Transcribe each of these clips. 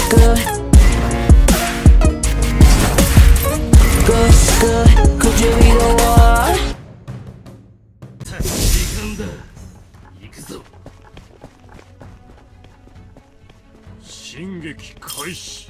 good, good, good. Could you be the one? 時間だ。行くぞ。進撃開始。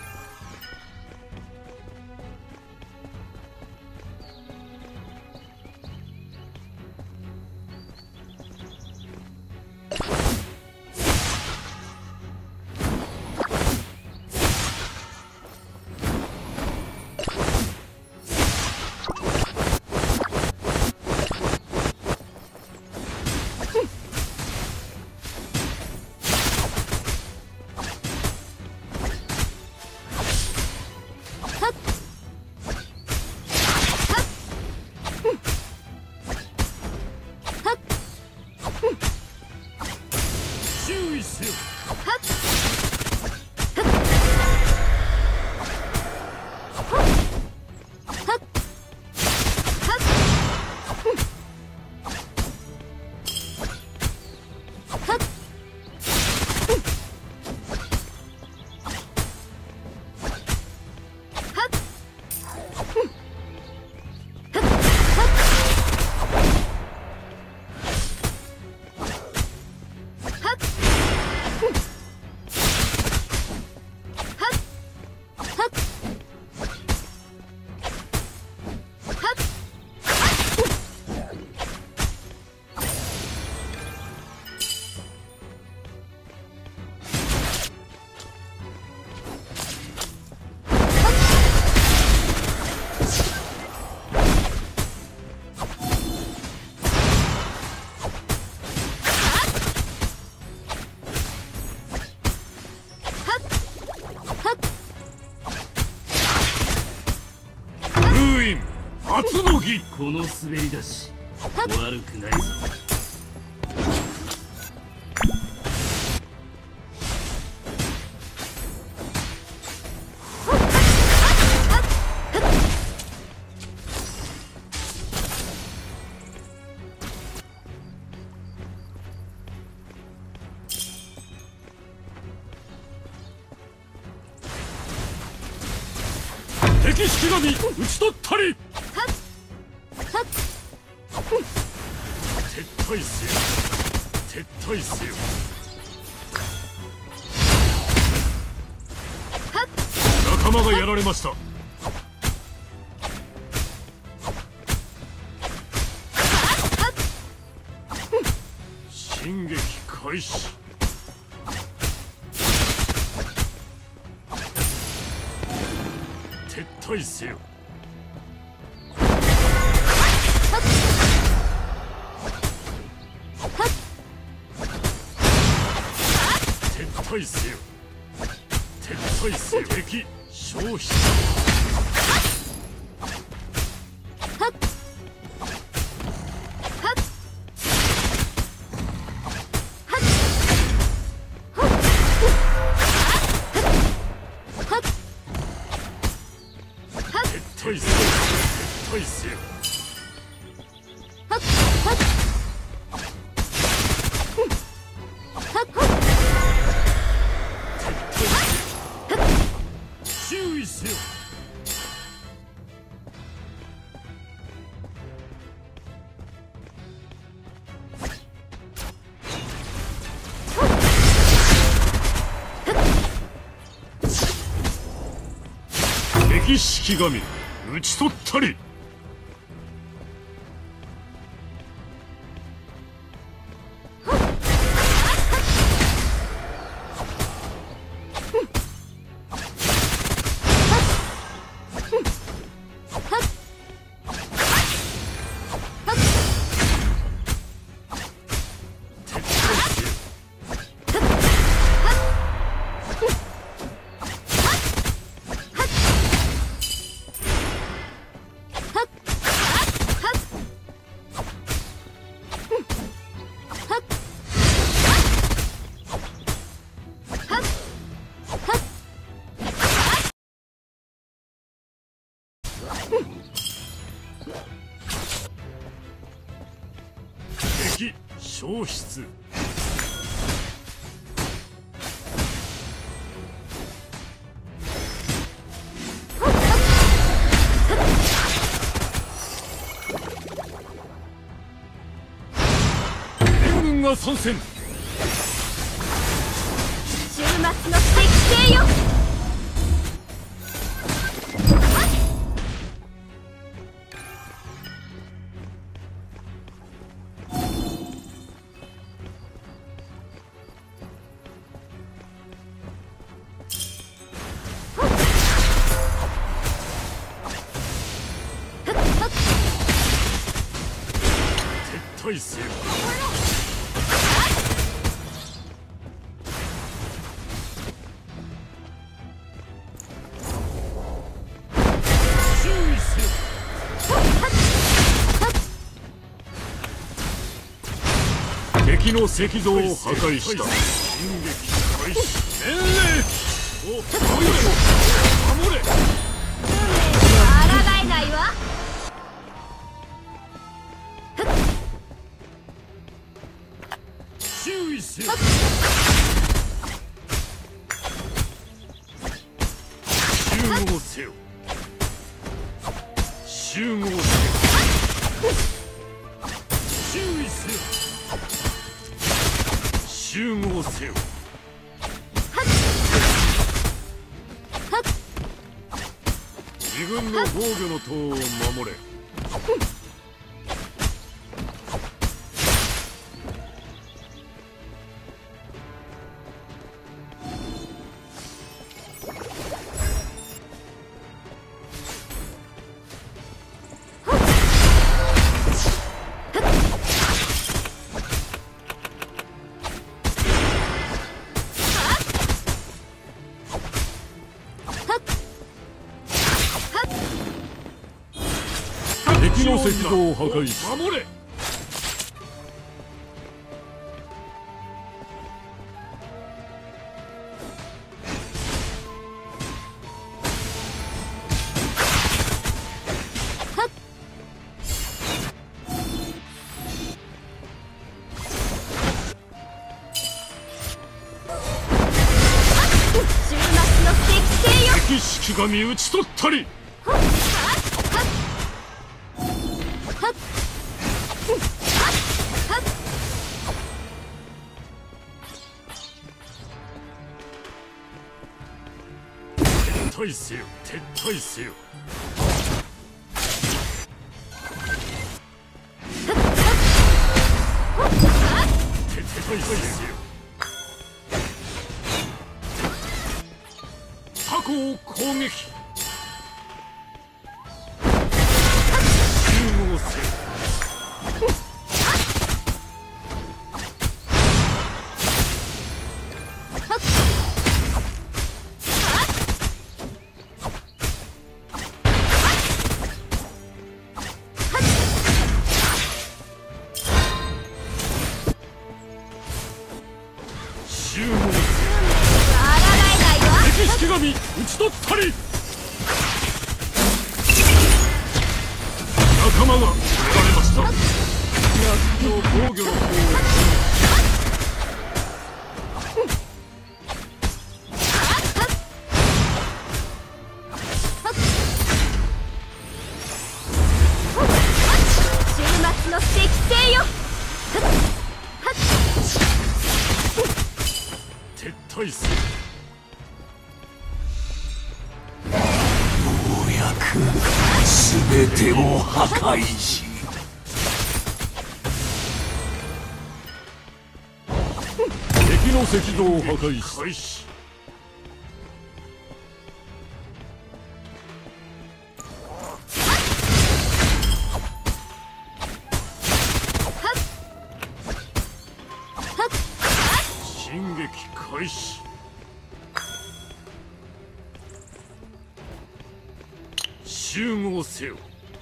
注意せよ。初の儀。この滑り出し悪くないぞ。敵式神討ち取ったり。撤退せよ。撤退せよ。仲間がやられました。進撃開始。撤退せよ。撤退せよ。撤退せよ。敵消費。撤退せよ。撤退せよ。注意せよ。敵式神討ち取ったり。敵消失。 が参戦。 終末の適正よ。 撤退せよ。注意せよ。敵の石像を破壊した。進撃開始。命令。お、守れ。 抗えないわ。 注意せよ。集合せよ。集合せよ。注意せよ。集合せよ。自軍の防御の塔を守れ。敵の石像を破壊し守れ。 終末の適正よ。 敵式神討ち取ったり。撤退せよ。撤退せよ。撤退せよ。タコを攻撃。集合せよ。集合せよ。 抗えないわ。 敵式神討ち取ったり。仲間が取られました。やっと防御の方を。 終末の適正よ。 撤退せよ。 ようやく全てを破壊し敵の石像を破壊し開始。進撃開始。集合せよ。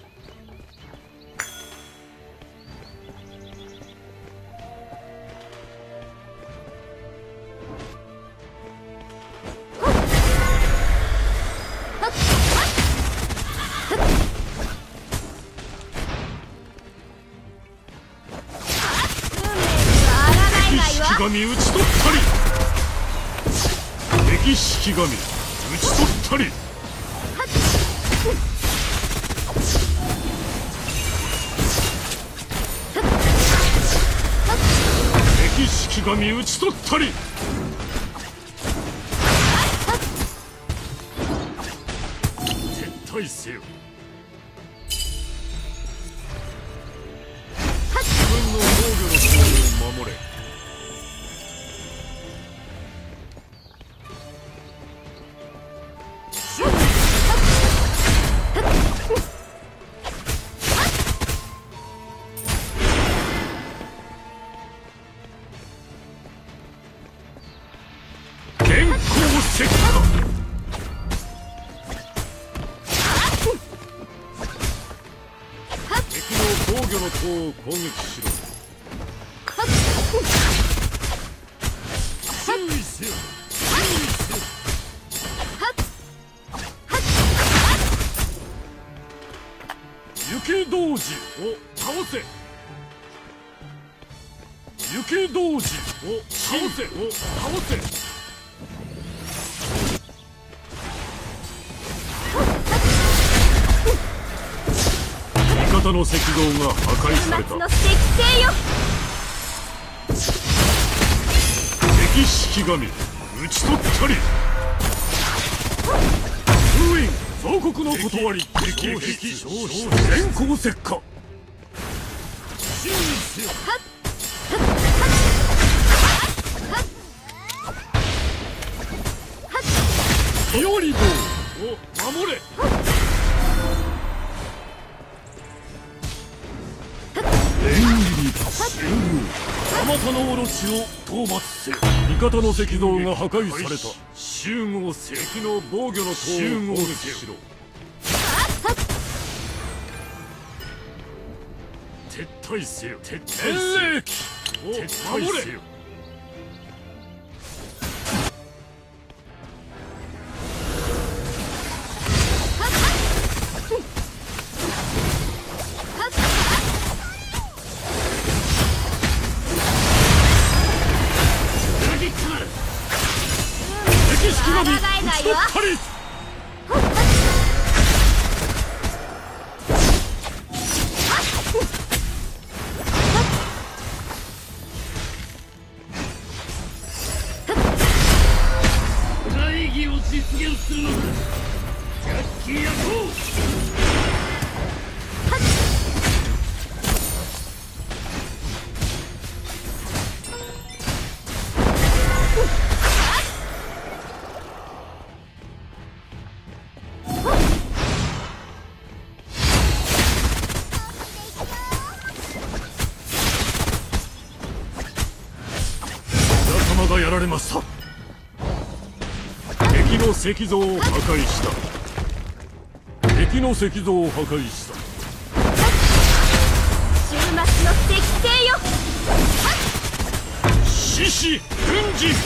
式神討ち取ったり。敵式神討ち取ったり。 式神討ち取ったり。撤退せよ。自分の防御の塔を守れ。電光石火。敵の防御の塔を攻撃しろ。注意せよ。雪童子を倒せ。雪童子を倒せ。味方の石像が破壊された。 の石星よ。 敵式神討ち取ったり。封印総国の断り。敵電光石火。注意せよ。日和道を守れ。あまたのオロチを討伐せよ。味方の石像が破壊された。集合せ。敵の防御の塔を集合しろ。撤退せよ。撤退せよ。撤退せよ。 抗えないわ。 大義を実現するのだ。ジャッキーやこう。仲間がやられました。敵の石像を破壊した。敵の石像を破壊した。 終末の石星よ。 獅子奮陣。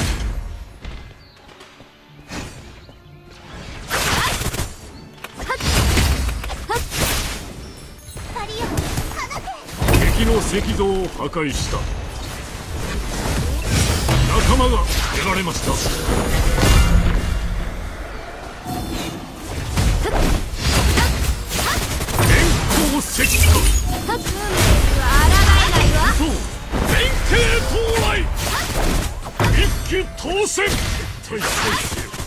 敵の石像を破壊した。仲間がやられました。電光石火。 運命には抗えないわ。 そう弁慶到来。一騎当選。撤退せよ。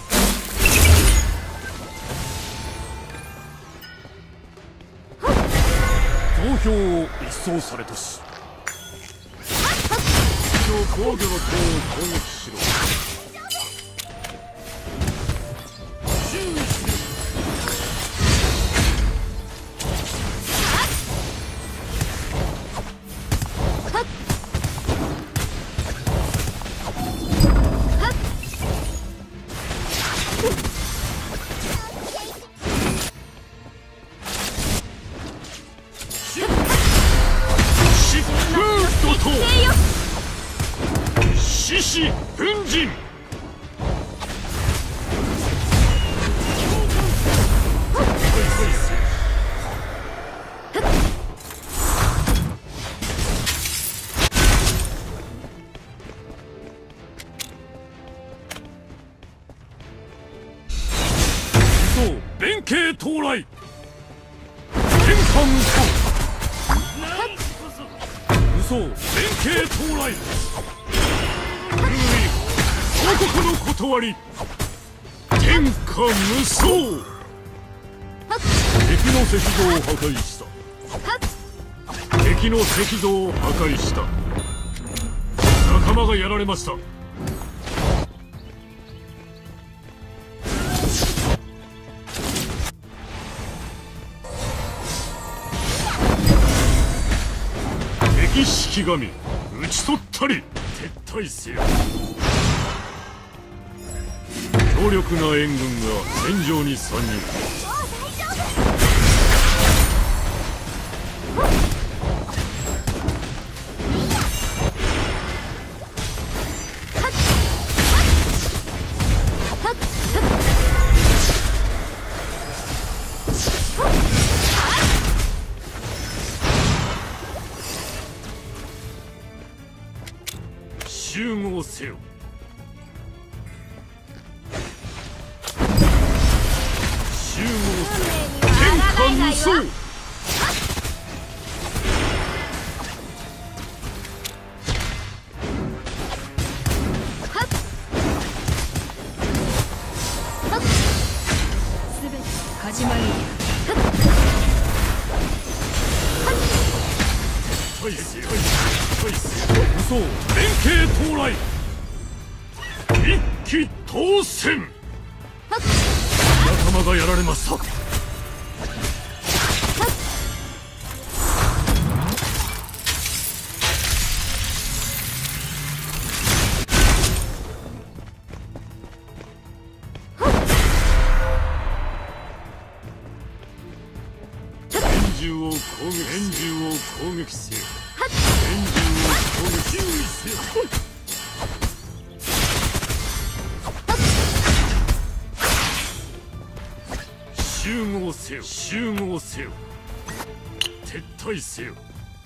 増票を一掃されたし。敵の防御の塔を攻撃しろ。注意しろ。疾風怒涛。獅子奮陣。そう弁慶到来。玄関嘘弁慶到来。 この断り天下無双。敵の石像を破壊した。敵の石像を破壊した。仲間がやられました。敵式神討ち取ったり撤退せよ。強力な援軍が戦場に参入。集合せよ。集合せよ。天下無双。 始まり。 大勢無双連携到来。一騎当選。仲間がやられました。拳銃を攻撃せよ。拳銃を攻撃注意せよ。集合せよ。集合せよ。撤退せよ。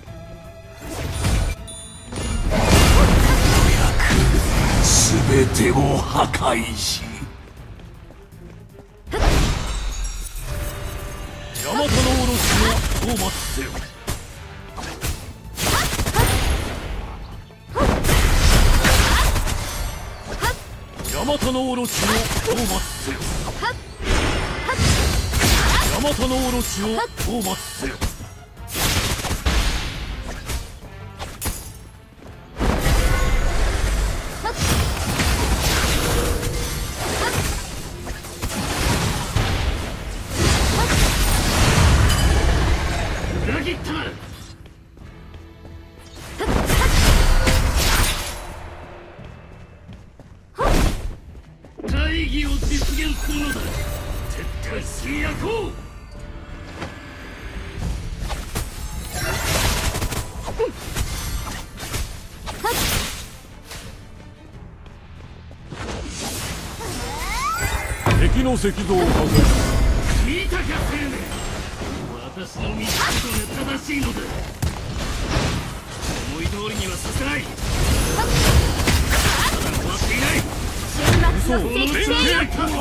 全てを破壊し、 大和のオロチを討伐せよ。大和のオロチを討伐せよ。大和のオロチを討伐せよ。裏切ったな。大義を実現するのだ。撤退すやこう。敵の石像を破壊した。見たか青年。私の見たことが正しいのだ。思い通りにはさせない。ただ終わっていない。 終末の適正よ。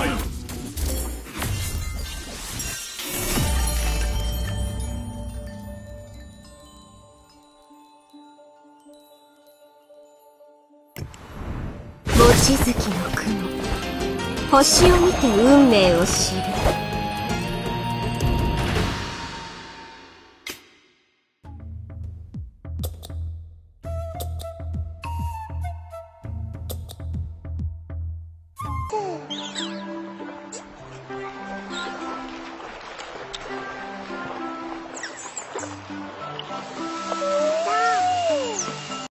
望月の雲、星を見て運命を知る。